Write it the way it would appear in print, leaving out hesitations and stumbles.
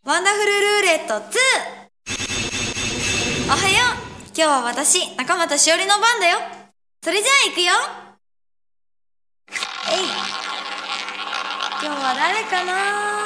ワンダフルルーレット2。おはよう。今日は私、中俣しおりの番だよ。それじゃあ行くよ。えい。今日は誰かな。